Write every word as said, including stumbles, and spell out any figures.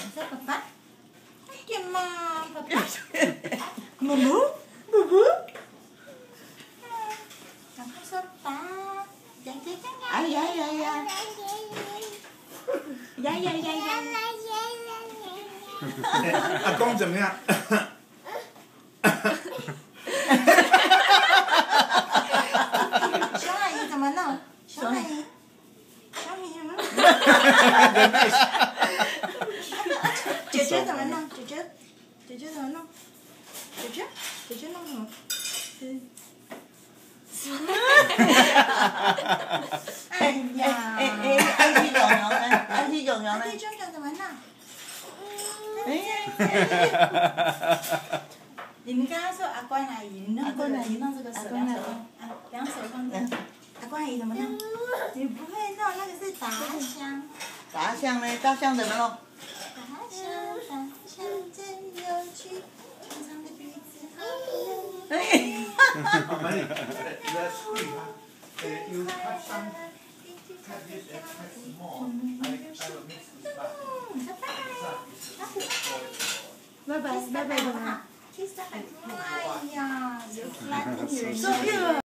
说爸爸，快点嘛，爸爸。母母，母母。嗯，赶快说爸。呀呀呀呀！哎呀呀呀！呀呀呀呀！ 阿公怎么样？ 熊阿姨怎么弄？熊阿姨，熊阿姨怎么弄？姐姐怎么弄？姐姐，姐姐怎么弄？姐姐，姐姐弄什么？哎呀！ 哎哎，安迪狗牛呢？安迪狗牛呢？ 安迪熊熊怎么弄？你们刚刚说阿关阿姨，你弄这个，你弄这个手，两手放，两手放这。阿关阿姨怎么弄？你不会弄，那个是大象。 大象呢？大象怎么弄？ 大象，大象真有趣，长长的鼻子好有趣。 阿妹，let's see 哈。Uh, you cut some, cut this and cut small. I, I will mix this back. 拜拜，拜拜，好不好？哎呀，有 flat 的女人。